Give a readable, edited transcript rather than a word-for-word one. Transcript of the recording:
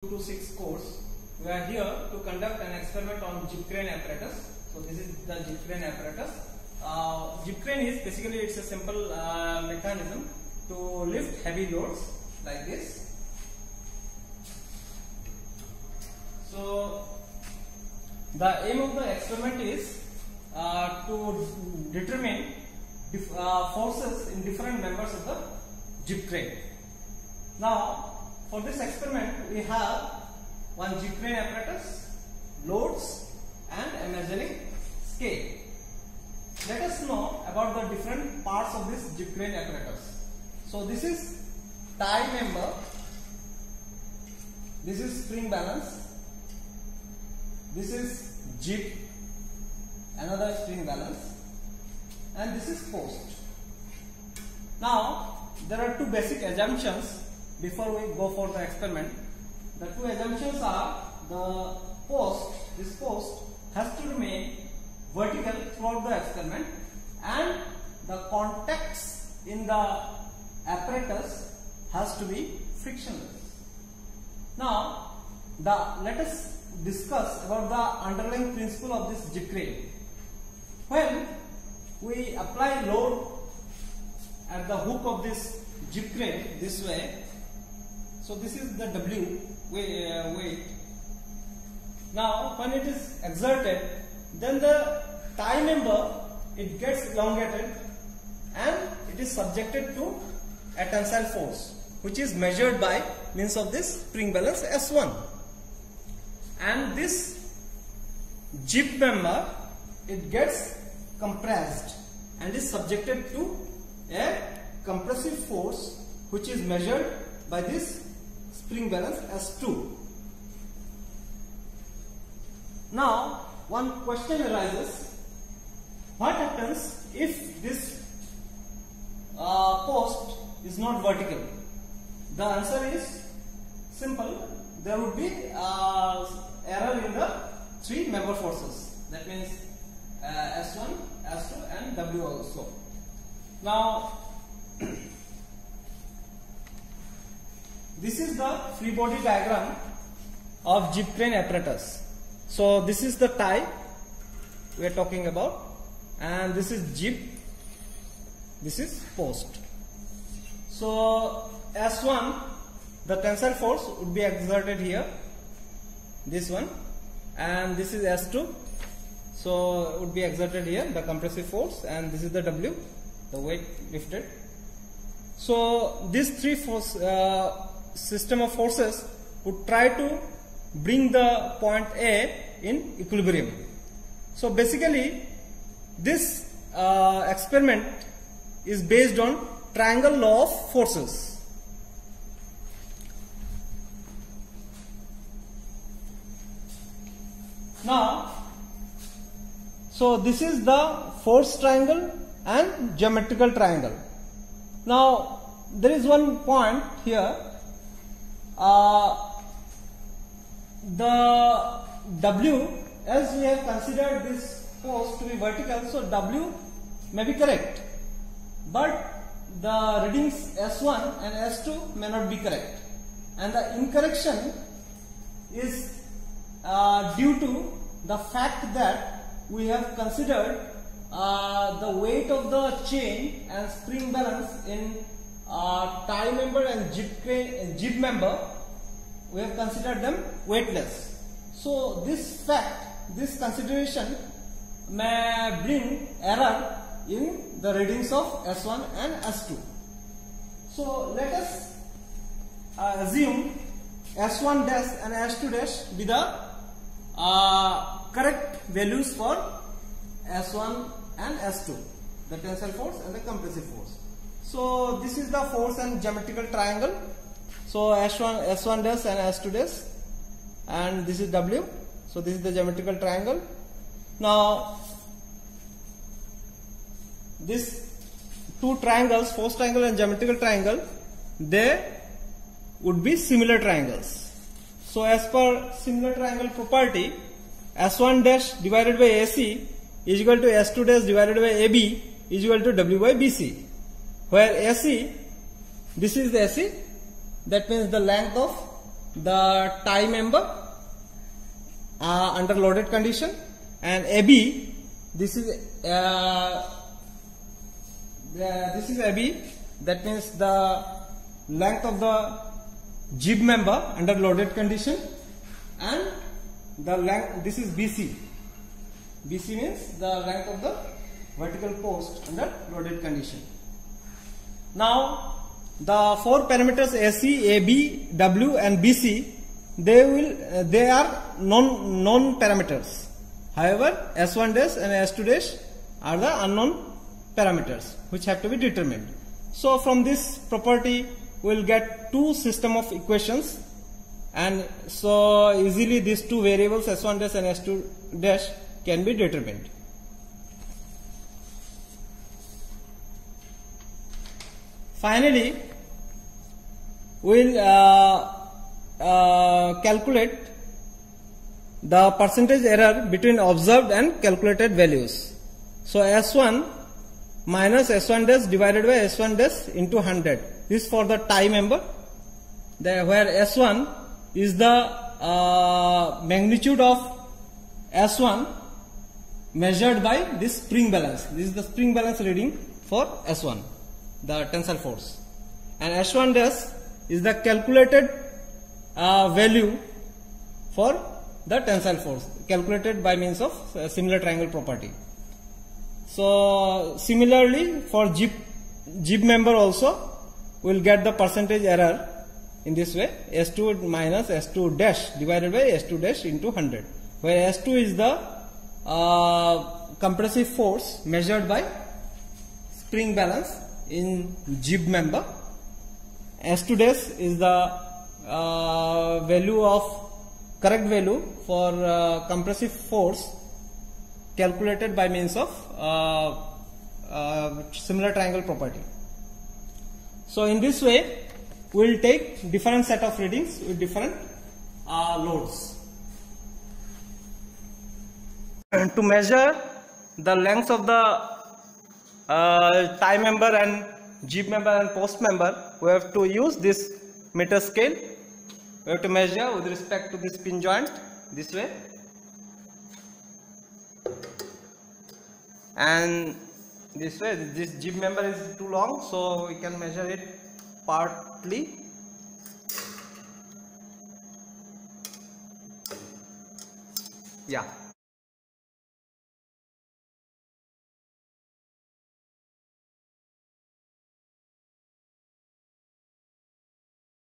226 course. We are here to conduct an experiment on jib crane apparatus. So this is the jib crane apparatus. Jib crane is basically it's a simple mechanism to lift heavy loads like this. So the aim of the experiment is to determine forces in different members of the jib crane. Now for this experiment we have one jib crane apparatus, loads and a measuring scale. Let us know about the different parts of this jib crane apparatus. So this is tie member, this is spring balance, this is jib, another spring balance, and this is post. Now there are two basic assumptions before we go for the experiment. The two assumptions are the post, this post has to remain vertical throughout the experiment, and the contacts in the apparatus has to be frictionless. Now let us discuss about the underlying principle of this jib crane. When we apply load at the hook of this jib crane this way, so this is the W weight. Now when it is exerted, then the tie member, it gets elongated and it is subjected to a tensile force which is measured by means of this spring balance S1, and this jib member, it gets compressed and is subjected to a compressive force which is measured by this spring balance S2. Now one question arises: what happens if this post is not vertical? The answer is simple. There would be error in the three member forces. That means S1, S2 and W also. Now this is the free body diagram of jib crane apparatus. So this is the tie we are talking about, and this is jib, this is post. So S1, the tensile force would be exerted here, this one, and this is S2, so it would be exerted here, the compressive force, and this is the W, the weight lifted. So these three force system of forces would try to bring the point A in equilibrium. So basically this experiment is based on triangle law of forces. Now, so this is the force triangle and geometrical triangle. Now there is one point here. The W, as we have considered this post to be vertical, so W may be correct, but the readings S1 and S2 may not be correct, and the incorrection is due to the fact that we have considered the weight of the chain and spring balance in tie member and jib member, we have considered them weightless. So this fact, this consideration may bring error in the readings of S1 and S2. So let us assume S1 dash and S2 dash be the correct values for S1 and S2, the tensile force and the compressive force. So this is the force and geometrical triangle. So S1 dash and S2 dash, and this is W. So this is the geometrical triangle. Now these two triangles, force triangle and geometrical triangle, they would be similar triangles. So as per similar triangle property, S1 dash divided by AC is equal to S2 dash divided by AB is equal to W by BC, where AC, this is the AC, that means the length of the tie member under loaded condition, and AB, this is AB, that means the length of the jib member under loaded condition, and the length, this is BC. BC means the length of the vertical post under loaded condition. Now the four parameters AC, AB, W and BC, they are known parameters. However, S1 dash and S2 dash are the unknown parameters which have to be determined. So from this property we will get two system of equations, and so easily these two variables S1 dash and S2 dash can be determined. Finally, we will calculate the percentage error between observed and calculated values. So S1 minus S1 dash divided by S1 dash into 100. This is for the tie member, where S1 is the magnitude of S1 measured by this spring balance. This is the spring balance reading for S1, the tensile force, and S1 dash is the calculated value for the tensile force, calculated by means of similar triangle property. So similarly for jib member also we will get the percentage error in this way, S2 minus S2 dash divided by S2 dash into 100, where S2 is the compressive force measured by spring balance in jib member. S2 dash is the value of correct value for compressive force calculated by means of similar triangle property. So in this way we will take different set of readings with different loads. And to measure the length of the tie member and jib member and post member, we have to use this meter scale. We have to measure with respect to this pin joint this way, and this way this jib member is too long, so we can measure it partly. Yeah.